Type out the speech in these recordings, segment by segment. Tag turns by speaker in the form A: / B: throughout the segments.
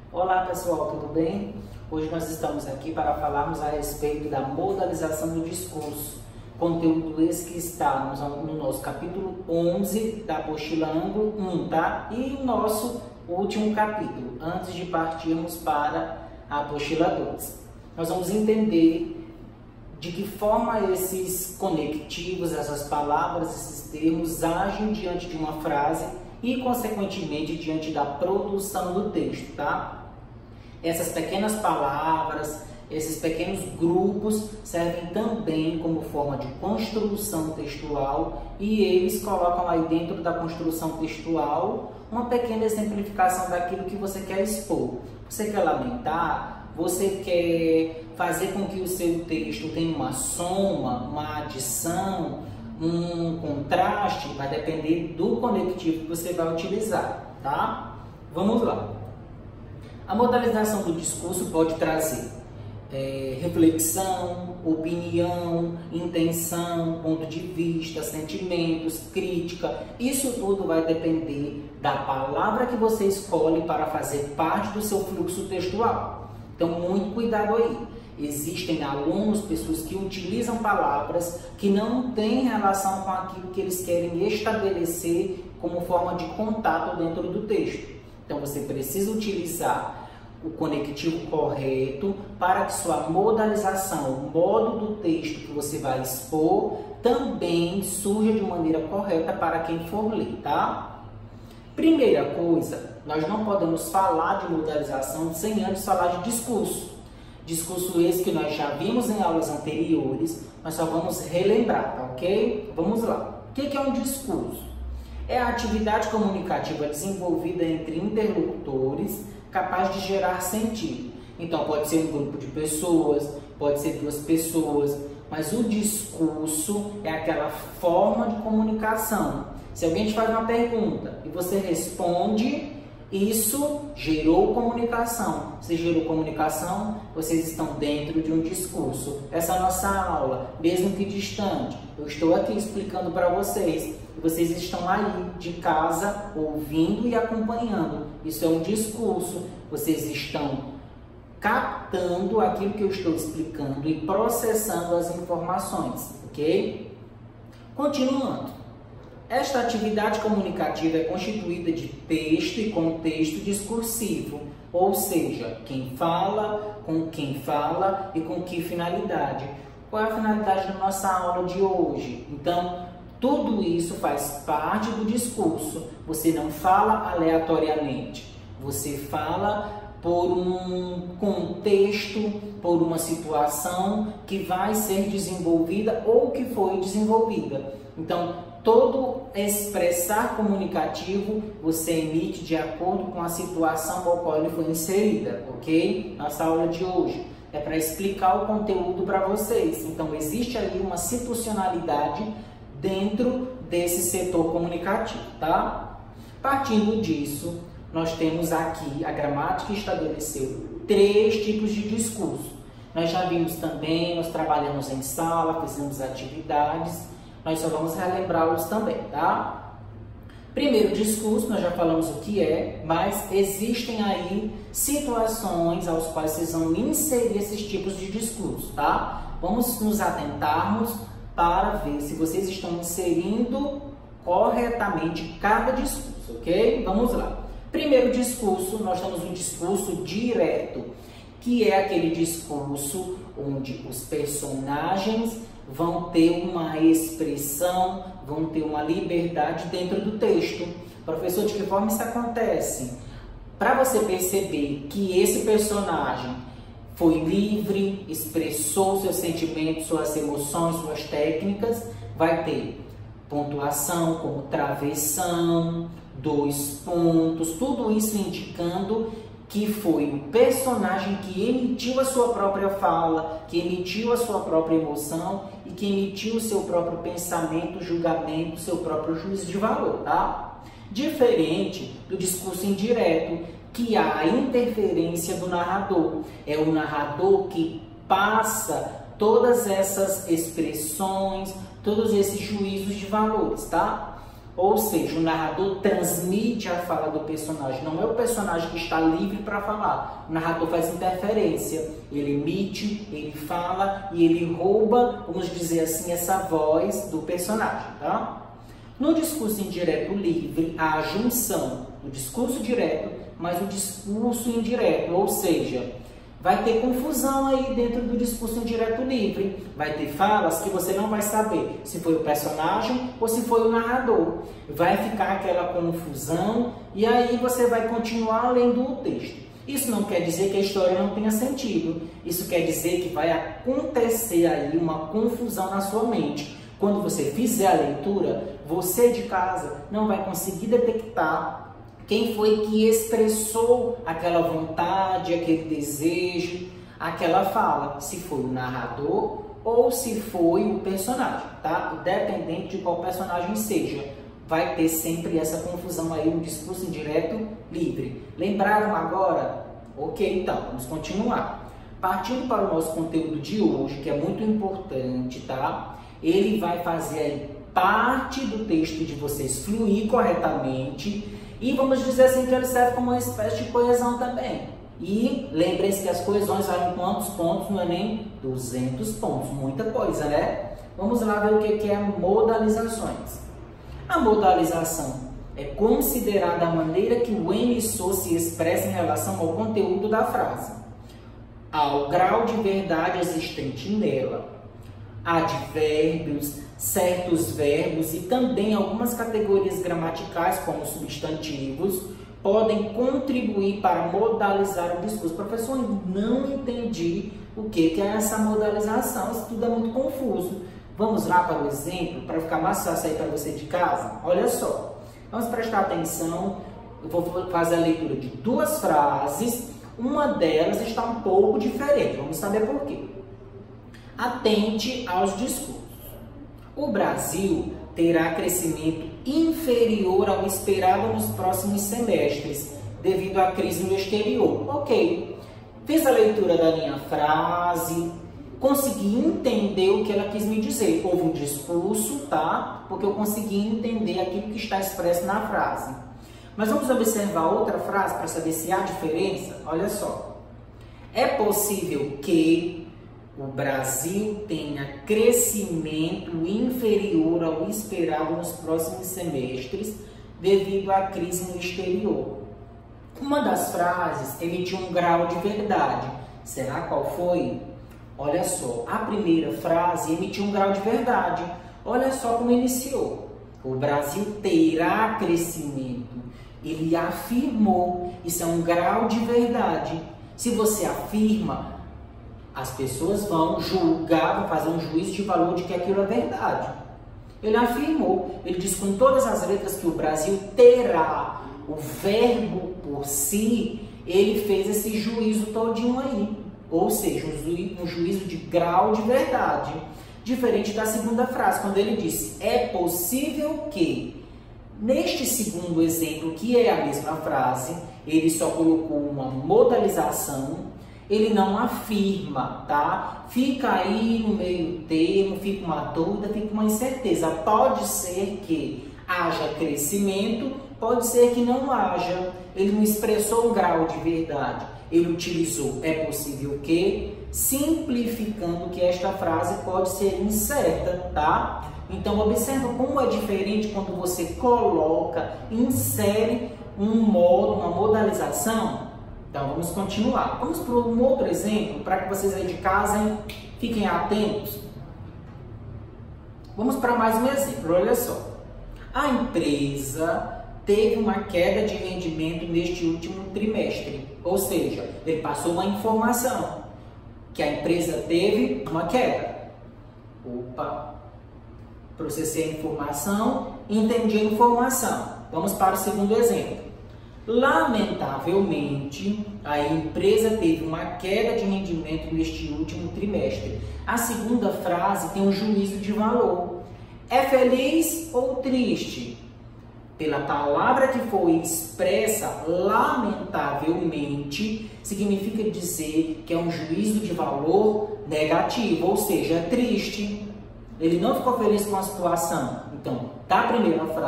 A: Olá pessoal, tudo bem? Hoje nós estamos aqui para falarmos a respeito da modalização do discurso, conteúdo esse que está no nosso capítulo 11 da apostila ângulo 1, tá? E o nosso último capítulo, antes de partirmos para a apostila 2. Nós vamos entender de que forma esses conectivos, essas palavras, esses termos agem diante de uma frase e, consequentemente, diante da produção do texto, tá? Essas pequenas palavras, esses pequenos grupos servem também como forma de construção textual e eles colocam aí dentro da construção textual uma pequena exemplificação daquilo que você quer expor. Você quer lamentar? Você quer fazer com que o seu texto tenha uma soma, uma adição, um contraste? Vai depender do conectivo que você vai utilizar, tá? Vamos lá. A modalização do discurso pode trazer reflexão, opinião, intenção, ponto de vista, sentimentos, crítica. Isso tudo vai depender da palavra que você escolhe para fazer parte do seu fluxo textual. Então, muito cuidado aí. Existem alunos, pessoas que utilizam palavras que não têm relação com aquilo que eles querem estabelecer como forma de contato dentro do texto. Então, você precisa utilizar o conectivo correto para que sua modalização, o modo do texto que você vai expor, também surja de maneira correta para quem for ler, tá? Primeira coisa, nós não podemos falar de modalização sem antes falar de discurso. Discurso esse que nós já vimos em aulas anteriores, nós só vamos relembrar, tá ok? Vamos lá. O que é um discurso? É a atividade comunicativa desenvolvida entre interlocutores capaz de gerar sentido. Então, pode ser um grupo de pessoas, pode ser duas pessoas, mas o discurso é aquela forma de comunicação. Se alguém te faz uma pergunta e você responde, isso gerou comunicação. Se gerou comunicação, vocês estão dentro de um discurso. Essa é a nossa aula, mesmo que distante. Eu estou aqui explicando para vocês. Vocês estão aí de casa ouvindo e acompanhando. Isso é um discurso. Vocês estão captando aquilo que eu estou explicando e processando as informações, ok? Continuando. Esta atividade comunicativa é constituída de texto e contexto discursivo, ou seja, quem fala, com quem fala e com que finalidade. Qual é a finalidade da nossa aula de hoje? Então, tudo isso faz parte do discurso. Você não fala aleatoriamente. Você fala por um contexto, por uma situação que vai ser desenvolvida ou que foi desenvolvida. Então, todo expressar comunicativo você emite de acordo com a situação ao qual ele foi inserida, ok? Nossa aula de hoje é para explicar o conteúdo para vocês. Então, existe ali uma situacionalidade dentro desse setor comunicativo, tá? Partindo disso, nós temos aqui a gramática estabeleceu 3 tipos de discurso. Nós já vimos também, nós trabalhamos em sala, fizemos atividades, nós só vamos relembrá-los também, tá? Primeiro discurso, nós já falamos o que é, mas existem aí situações aos quais vocês vão inserir esses tipos de discurso, tá? Vamos nos atentarmos para ver se vocês estão inserindo corretamente cada discurso, ok? Vamos lá. Primeiro discurso, nós temos um discurso direto, que é aquele discurso onde os personagens vão ter uma expressão, vão ter uma liberdade dentro do texto. Professor, de que forma isso acontece? Para você perceber que esse personagem foi livre, expressou seus sentimentos, suas emoções, suas técnicas, vai ter pontuação como travessão, 2 pontos, tudo isso indicando que foi o personagem que emitiu a sua própria fala, que emitiu a sua própria emoção e que emitiu o seu próprio pensamento, julgamento, seu próprio juízo de valor, tá? Diferente do discurso indireto, que há a interferência do narrador. É o narrador que passa todas essas expressões, todos esses juízos de valores, tá? Ou seja, o narrador transmite a fala do personagem. Não é o personagem que está livre para falar. O narrador faz interferência. Ele emite, ele fala e ele rouba, vamos dizer assim, essa voz do personagem, tá? No discurso indireto livre, há a junção do discurso direto mais o discurso indireto, ou seja, vai ter confusão aí dentro do discurso indireto livre. Vai ter falas que você não vai saber se foi o personagem ou se foi o narrador. Vai ficar aquela confusão e aí você vai continuar lendo o texto. Isso não quer dizer que a história não tenha sentido. Isso quer dizer que vai acontecer aí uma confusão na sua mente. Quando você fizer a leitura, você de casa não vai conseguir detectar quem foi que expressou aquela vontade, aquele desejo, aquela fala, se foi o narrador ou se foi o personagem, tá? Independente de qual personagem seja, vai ter sempre essa confusão aí no discurso indireto livre. Lembraram agora? Ok, então, vamos continuar. Partindo para o nosso conteúdo de hoje, que é muito importante, tá? Ele vai fazer aí parte do texto de vocês fluir corretamente. E vamos dizer assim que ele serve como uma espécie de coesão também. E lembrem-se que as coesões valem quantos pontos no Enem? 200 pontos, muita coisa, né? Vamos lá ver o que é modalizações. A modalização é considerada a maneira que o emissor se expressa em relação ao conteúdo da frase, ao grau de verdade existente nela. Advérbios, certos verbos e também algumas categorias gramaticais, como substantivos, podem contribuir para modalizar o discurso. Professor, não entendi o que é essa modalização, isso tudo é muito confuso. Vamos lá para o exemplo, para ficar mais fácil aí para você de casa? Olha só, vamos prestar atenção, eu vou fazer a leitura de duas frases, uma delas está um pouco diferente, vamos saber por quê. Atente aos discursos. O Brasil terá crescimento inferior ao esperado nos próximos semestres, devido à crise no exterior. Ok, fiz a leitura da minha frase, consegui entender o que ela quis me dizer. Houve um discurso, tá? Porque eu consegui entender aquilo que está expresso na frase. Mas vamos observar outra frase para saber se há diferença? Olha só. É possível que o Brasil tenha crescimento inferior ao esperado nos próximos semestres devido à crise no exterior. Uma das frases emitiu um grau de verdade. Será qual foi? Olha só, a primeira frase emitiu um grau de verdade. Olha só como iniciou. O Brasil terá crescimento. Ele afirmou. Isso é um grau de verdade. Se você afirma, as pessoas vão julgar, vão fazer um juízo de valor de que aquilo é verdade. Ele afirmou, ele diz com todas as letras que o Brasil terá. O verbo por si, ele fez esse juízo todinho aí. Ou seja, um juízo de grau de verdade. Diferente da segunda frase, quando ele disse, é possível que. Neste segundo exemplo, que é a mesma frase, ele só colocou uma modalização. Ele não afirma, tá? Fica aí no meio termo, fica uma dúvida, fica uma incerteza. Pode ser que haja crescimento, pode ser que não haja. Ele não expressou um grau de verdade. Ele utilizou é possível que, simplificando que esta frase pode ser incerta, tá? Então, observa como é diferente quando você coloca, insere um modo, uma modalização. Então, vamos continuar. Vamos para um outro exemplo, para que vocês aí de casa fiquem atentos. Vamos para mais um exemplo, olha só. A empresa teve uma queda de rendimento neste último trimestre. Ou seja, ele passou uma informação que a empresa teve uma queda. Opa! Processei a informação, entendi a informação. Vamos para o segundo exemplo. Lamentavelmente, a empresa teve uma queda de rendimento neste último trimestre. A segunda frase tem um juízo de valor. É feliz ou triste? Pela palavra que foi expressa, lamentavelmente, significa dizer que é um juízo de valor negativo, ou seja, é triste. Ele não ficou feliz com a situação. Então, da primeira frase,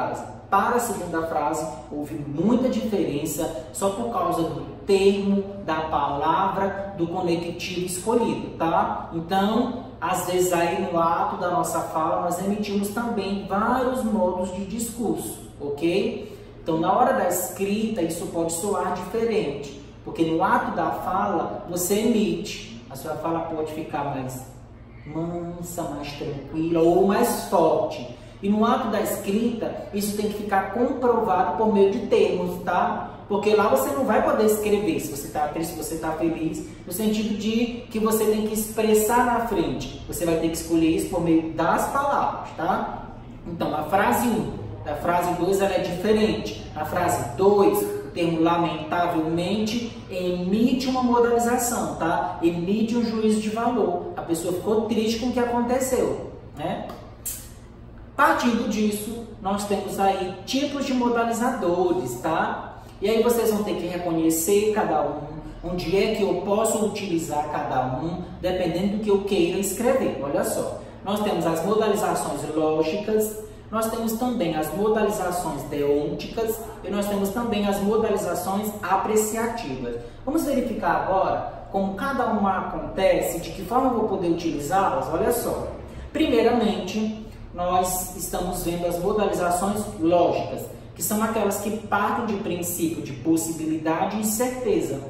A: para a segunda frase houve muita diferença só por causa do termo, da palavra, do conectivo escolhido, tá? Então, às vezes aí no ato da nossa fala nós emitimos também vários modos de discurso, ok? Então, na hora da escrita isso pode soar diferente, porque no ato da fala você emite, a sua fala pode ficar mais mansa, mais tranquila ou mais forte. E no ato da escrita, isso tem que ficar comprovado por meio de termos, tá? Porque lá você não vai poder escrever se você está triste, se você está feliz, no sentido de que você tem que expressar na frente. Você vai ter que escolher isso por meio das palavras, tá? Então, a frase 1, a frase 2, ela é diferente. A frase 2, o termo lamentavelmente, emite uma modalização, tá? Emite um juízo de valor. A pessoa ficou triste com o que aconteceu, né? Partindo disso, nós temos aí tipos de modalizadores, tá? E aí vocês vão ter que reconhecer cada um, onde é que eu posso utilizar cada um, dependendo do que eu queira escrever. Olha só, nós temos as modalizações lógicas, nós temos também as modalizações deônticas e nós temos também as modalizações apreciativas. Vamos verificar agora como cada uma acontece, de que forma eu vou poder utilizá-las. Olha só, primeiramente, nós estamos vendo as modalizações lógicas, que são aquelas que partem de princípio de possibilidade e certeza.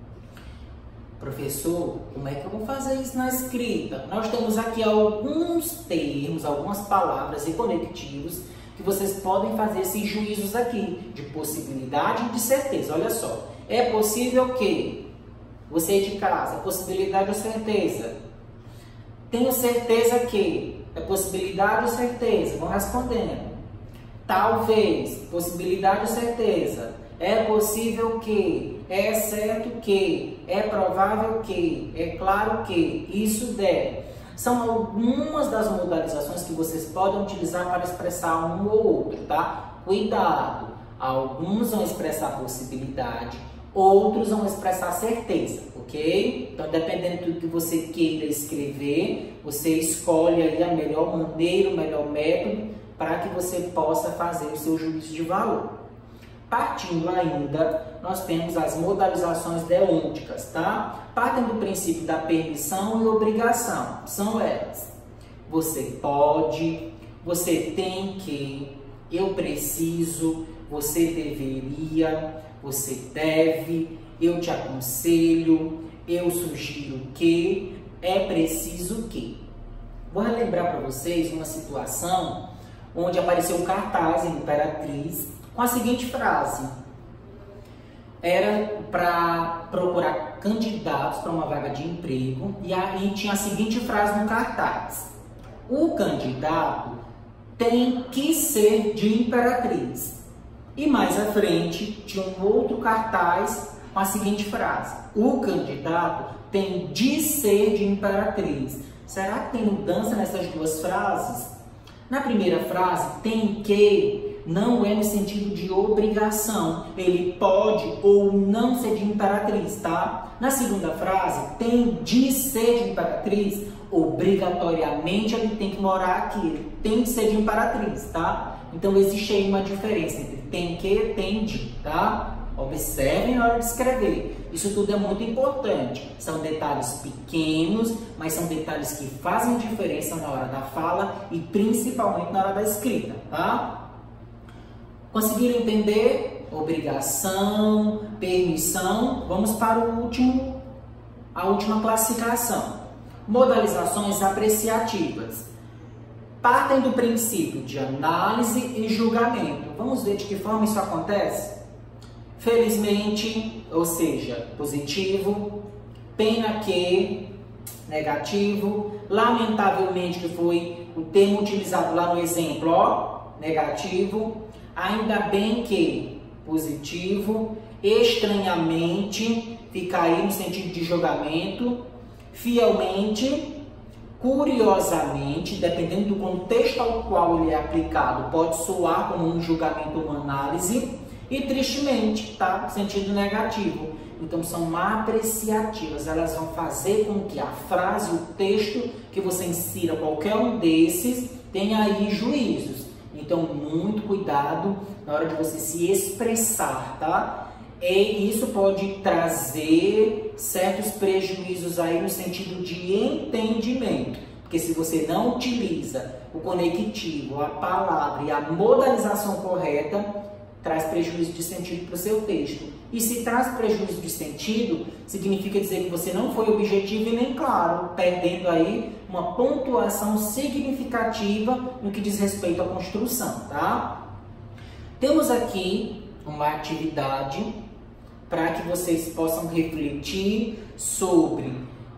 A: Professor, como é que eu vou fazer isso na escrita? Nós temos aqui alguns termos, algumas palavras e conectivos que vocês podem fazer esses juízos aqui, de possibilidade e de certeza. Olha só, é possível que você de casa, possibilidade ou certeza? Tenho certeza que, é possibilidade ou certeza? Vão respondendo. Talvez, possibilidade ou certeza? É possível que, é certo que, é provável que, é claro que, isso deve. São algumas das modalizações que vocês podem utilizar para expressar um ou outro, tá? Cuidado! Alguns vão expressar possibilidade, outros vão expressar certeza, ok? Então, dependendo do que você queira escrever, você escolhe aí a melhor maneira, o melhor método para que você possa fazer o seu juízo de valor. Partindo ainda, nós temos as modalizações deônticas, tá? Partem do princípio da permissão e obrigação. São elas: você pode, você tem que, eu preciso, você deveria, você deve, eu te aconselho, eu sugiro que, é preciso que. Vou relembrar para vocês uma situação onde apareceu um cartaz em Imperatriz com a seguinte frase: era para procurar candidatos para uma vaga de emprego e aí tinha a seguinte frase no cartaz: o candidato tem que ser de Imperatriz. E mais à frente tinha um outro cartaz com a seguinte frase: o candidato tem de ser de Imperatriz. Será que tem mudança nessas duas frases? Na primeira frase, tem que não é no sentido de obrigação. Ele pode ou não ser de Imperatriz, tá? Na segunda frase, tem de ser de Imperatriz. Obrigatoriamente ele tem que morar aqui. Ele tem que ser de Imperatriz, tá? Então existe aí uma diferença entre tem que e tem de, tá? Observem na hora de escrever. Isso tudo é muito importante. São detalhes pequenos, mas são detalhes que fazem diferença na hora da fala e principalmente na hora da escrita, tá? Conseguiram entender? Obrigação, permissão. Vamos para a última classificação. Modalizações apreciativas. Partem do princípio de análise e julgamento. Vamos ver de que forma isso acontece? Felizmente, ou seja, positivo. Pena que, negativo. Lamentavelmente, que foi o termo utilizado lá no exemplo, ó, negativo. Ainda bem que, positivo. Estranhamente, fica aí no sentido de julgamento. Fielmente. Curiosamente, dependendo do contexto ao qual ele é aplicado, pode soar como um julgamento ou uma análise. E tristemente, tá? Sentido negativo. Então, são apreciativas. Elas vão fazer com que a frase, o texto que você insira, qualquer um desses, tenha aí juízos. Então, Então, muito cuidado na hora de você se expressar, tá? E isso pode trazer certos prejuízos aí no sentido de entendimento. Porque se você não utiliza o conectivo, a palavra e a modalização correta, traz prejuízo de sentido para o seu texto. E se traz prejuízo de sentido, significa dizer que você não foi objetivo e nem claro, perdendo aí uma pontuação significativa no que diz respeito à construção, tá? Temos aqui uma atividade para que vocês possam refletir sobre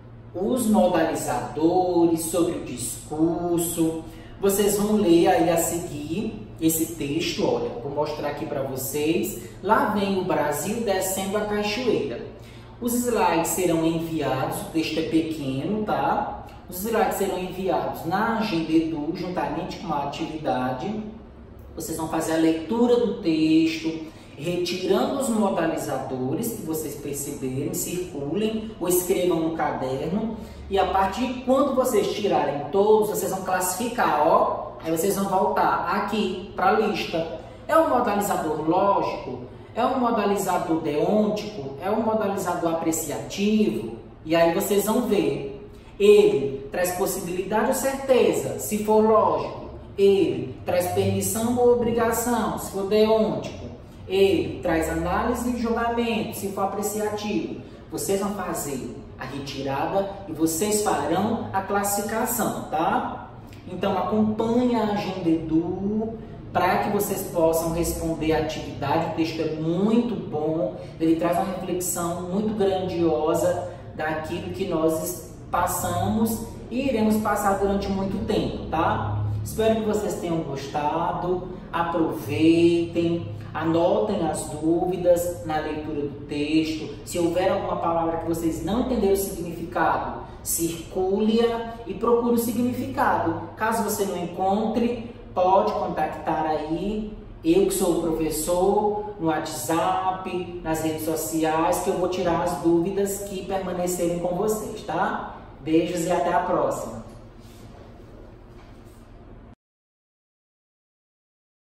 A: os modalizadores, sobre o discurso. Vocês vão ler aí a seguir esse texto, olha, vou mostrar aqui para vocês. Lá vem o Brasil descendo a cachoeira. Os slides serão enviados, o texto é pequeno, tá? Os slides serão enviados na Agenda Edu, juntamente com a atividade. Vocês vão fazer a leitura do texto, retirando os modalizadores que vocês perceberem, circulem ou escrevam no caderno. E a partir de quando vocês tirarem todos, vocês vão classificar, ó. Aí vocês vão voltar aqui para a lista. É um modalizador lógico? É um modalizador deôntico? É um modalizador apreciativo? E aí vocês vão ver. Ele traz possibilidade ou certeza, se for lógico. Ele traz permissão ou obrigação, se for deôntico. Ele traz análise e julgamento, se for apreciativo. Vocês vão fazer a retirada e vocês farão a classificação, tá? Então acompanhe a Agenda Edu para que vocês possam responder a atividade. O texto é muito bom, ele traz uma reflexão muito grandiosa daquilo que nós passamos e iremos passar durante muito tempo, tá? Espero que vocês tenham gostado, aproveitem, anotem as dúvidas na leitura do texto. Se houver alguma palavra que vocês não entenderam o significado, circule-a e procure o significado. Caso você não encontre, pode contactar aí, eu que sou o professor, no WhatsApp, nas redes sociais, que eu vou tirar as dúvidas que permanecerem com vocês, tá? Beijos e até a próxima!